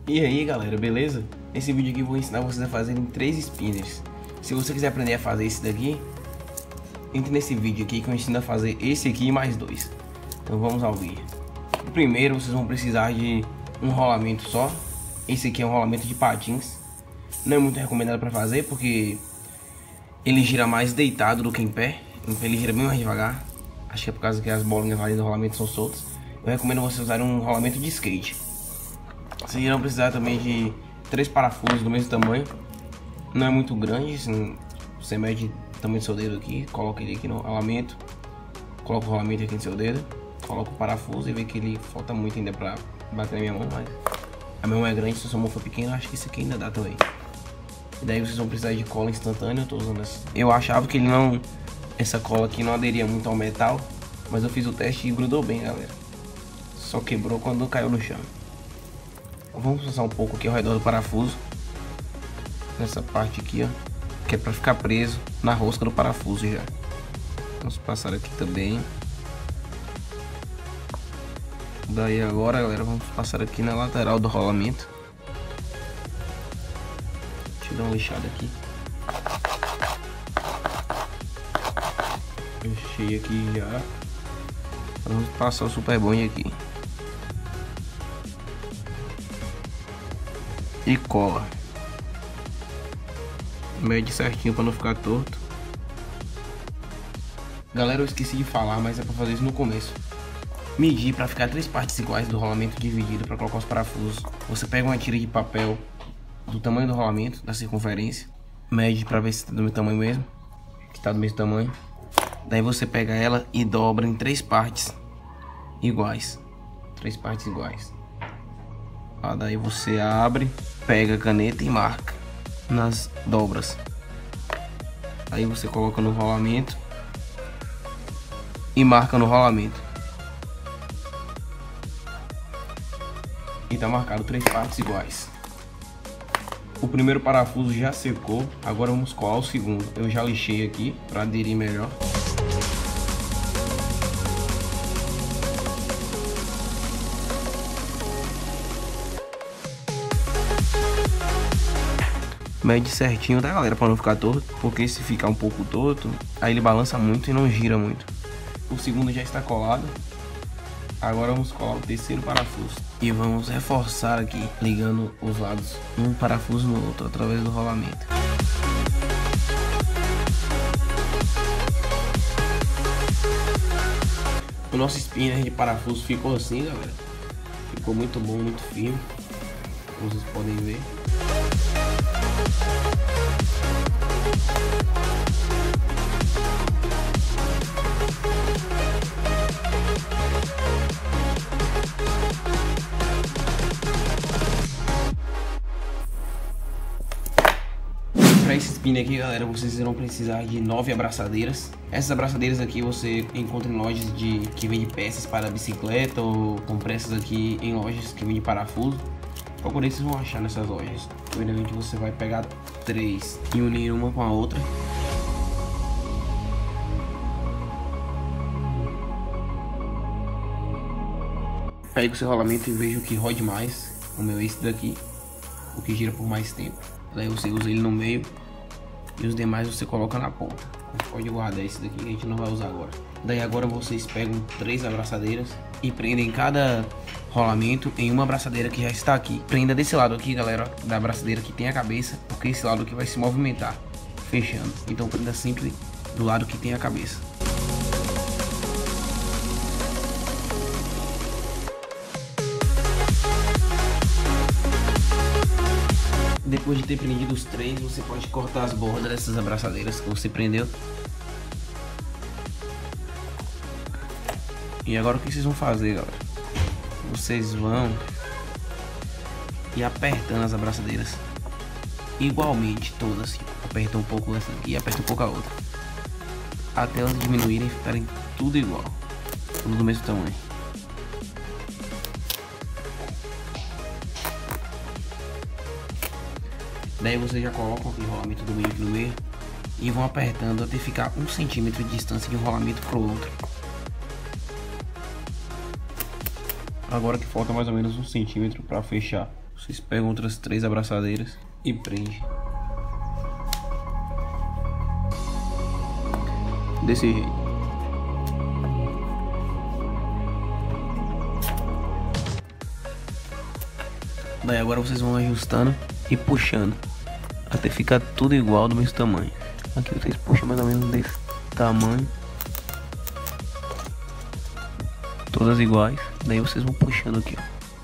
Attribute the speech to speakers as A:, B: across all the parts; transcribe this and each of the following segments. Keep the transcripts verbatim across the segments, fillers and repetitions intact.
A: E aí galera, beleza? Nesse vídeo aqui eu vou ensinar vocês a fazerem três spinners. Se você quiser aprender a fazer esse daqui, entre nesse vídeo aqui que eu ensino a fazer esse aqui e mais dois. Então vamos ao vídeo. Primeiro vocês vão precisar de um rolamento só. Esse aqui é um rolamento de patins. Não é muito recomendado para fazer porque ele gira mais deitado do que em pé. Então ele gira bem mais devagar. Acho que é por causa que as bolinhas ali do rolamento são soltas. Eu recomendo vocês usarem um rolamento de skate. Vocês irão precisar também de três parafusos do mesmo tamanho. Não é muito grande, assim, você mede o tamanho do seu dedo aqui, coloca ele aqui no rolamento, coloca o rolamento aqui no seu dedo, coloca o parafuso e vê que ele falta muito ainda pra bater na minha mão, mas a minha mão é grande, se a sua mão for pequena, acho que isso aqui ainda dá também. E daí vocês vão precisar de cola instantânea. Eu tô usando essa. Eu achava que ele não, essa cola aqui não aderia muito ao metal, mas eu fiz o teste e grudou bem, galera. Só quebrou quando caiu no chão. Vamos passar um pouco aqui ao redor do parafuso, nessa parte aqui, ó, que é para ficar preso na rosca do parafuso já. Vamos passar aqui também. Daí agora, galera, vamos passar aqui na lateral do rolamento. Deixa eu dar uma lixada aqui. Fechei aqui já. Vamos passar o super bond aqui. E cola. Mede certinho para não ficar torto. Galera, eu esqueci de falar, mas é para fazer isso no começo. Medir para ficar três partes iguais do rolamento dividido para colocar os parafusos. Você pega uma tira de papel do tamanho do rolamento, da circunferência, mede para ver se está do mesmo tamanho mesmo, que está do mesmo tamanho. Daí você pega ela e dobra em três partes iguais. Três partes iguais. Ah, daí você abre, pega a caneta e marca nas dobras. Aí você coloca no rolamento e marca no rolamento. E tá marcado três partes iguais. O primeiro parafuso já secou, agora vamos colar o segundo. Eu já lixei aqui para aderir melhor. Mede certinho, tá, galera, para não ficar torto, porque se ficar um pouco torto, aí ele balança muito e não gira muito. O segundo já está colado. Agora vamos colar o terceiro parafuso e vamos reforçar aqui, ligando os lados um parafuso no outro através do rolamento. O nosso spinner de parafuso ficou assim, galera. Ficou muito bom, muito firme, como vocês podem ver. Para esse spinner aqui, galera, vocês irão precisar de nove abraçadeiras. Essas abraçadeiras aqui você encontra em lojas de que vende peças para bicicleta, ou compra essas aqui em lojas que vende parafuso. Procurei, vocês vão achar nessas lojas. Primeiramente você vai pegar três e unir uma com a outra. Pega o seu rolamento e veja o que rode mais. O meu é esse daqui, o que gira por mais tempo. Daí você usa ele no meio e os demais você coloca na ponta. Você pode guardar esse daqui que a gente não vai usar agora. Daí agora vocês pegam três abraçadeiras e prendem cada rolamento em uma abraçadeira que já está aqui. Prenda desse lado aqui, galera, da abraçadeira que tem a cabeça, porque esse lado aqui vai se movimentar, fechando. Então prenda sempre do lado que tem a cabeça. Depois de ter prendido os três, você pode cortar as bordas dessas abraçadeiras que você prendeu. E agora o que vocês vão fazer, galera? Vocês vão ir apertando as abraçadeiras igualmente, todas assim. Aperta um pouco essa aqui e aperta um pouco a outra, até elas diminuírem e ficarem tudo igual, tudo do mesmo tamanho. Daí vocês já colocam o rolamento do meio aqui no meio e vão apertando até ficar um centímetro de distância de um rolamento para o outro. Agora que falta mais ou menos um centímetro para fechar Vocês pegam outras três abraçadeiras e prende. Desse jeito. Daí agora vocês vão ajustando e puxando até ficar tudo igual, do mesmo tamanho. Aqui vocês puxam mais ou menos desse tamanho, todas iguais. Daí vocês vão puxando aqui, ó,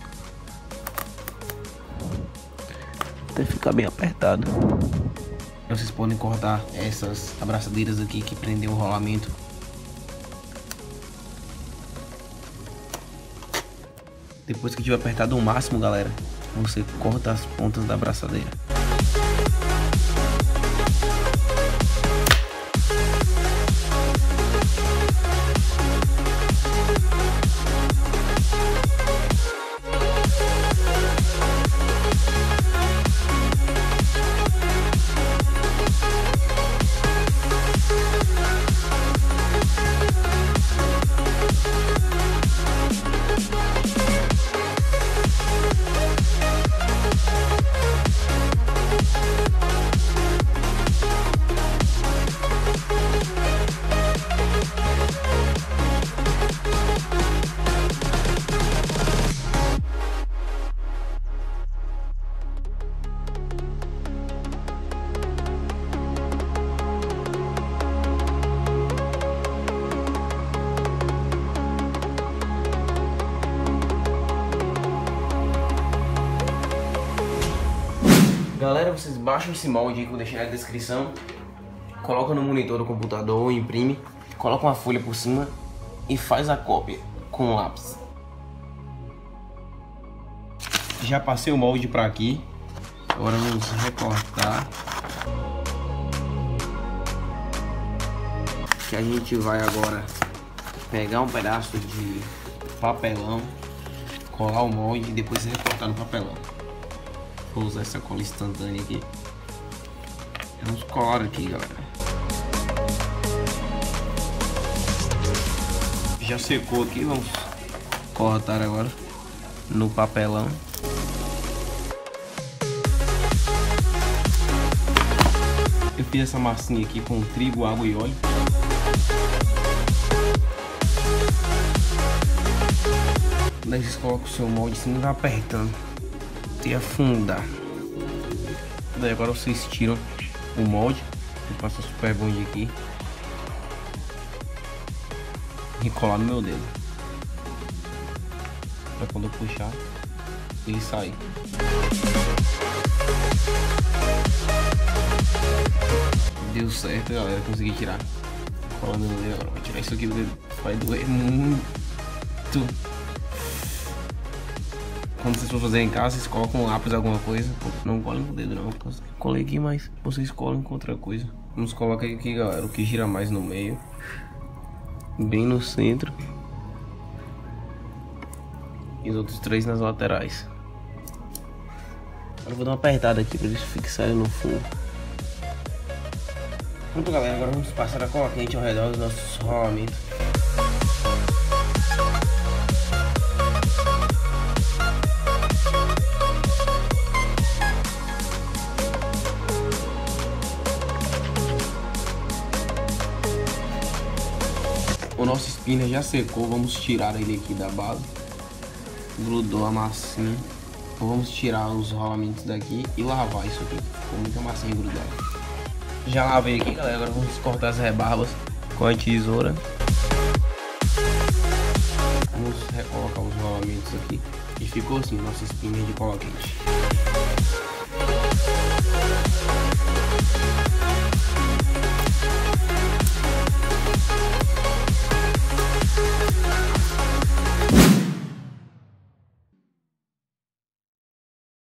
A: até ficar bem apertado. Vocês podem cortar essas abraçadeiras aqui que prendem o rolamento. Depois que tiver apertado o máximo, galera, você corta as pontas da abraçadeira. Galera, vocês baixam esse molde aí que eu deixei na descrição, coloca no monitor do computador ou imprime, coloca uma folha por cima e faz a cópia com o lápis. Já passei o molde para aqui, agora vamos recortar. Que a gente vai agora pegar um pedaço de papelão, colar o molde e depois recortar no papelão. Vou usar essa cola instantânea aqui. Vamos colar aqui, galera. Já secou aqui, vamos cortar agora no papelão. Eu fiz essa massinha aqui com trigo, água e óleo. Daí vocês colocam o seu molde assim e vai apertando e afundar. Daí agora vocês tiram o molde, eu passo super bonde aqui e colar no meu dedo para quando eu puxar ele sair. Deu certo, galera, consegui tirar. Colando no dedo agora, vou tirar isso aqui do dedo, vai doer muito. Quando vocês for fazer em casa, vocês colocam um lápis, alguma coisa. Não colhem com o dedo não, porque eu colei aqui, mas vocês colam com outra coisa. Vamos colocar aqui, galera, o que gira mais no meio, bem no centro, e os outros três nas laterais. Agora eu vou dar uma apertada aqui para eles fixarem no fundo. Pronto, galera, agora vamos passar a cola quente ao redor dos nossos rolamentos. O nosso spinner já secou, vamos tirar ele aqui da base. Grudou a massinha. Então vamos tirar os rolamentos daqui e lavar isso aqui. Ficou muita massinha grudada. Já lavei aqui, galera, agora vamos cortar as rebarbas com a tesoura. Vamos recolocar os rolamentos aqui. E ficou assim o nosso spinner de cola quente.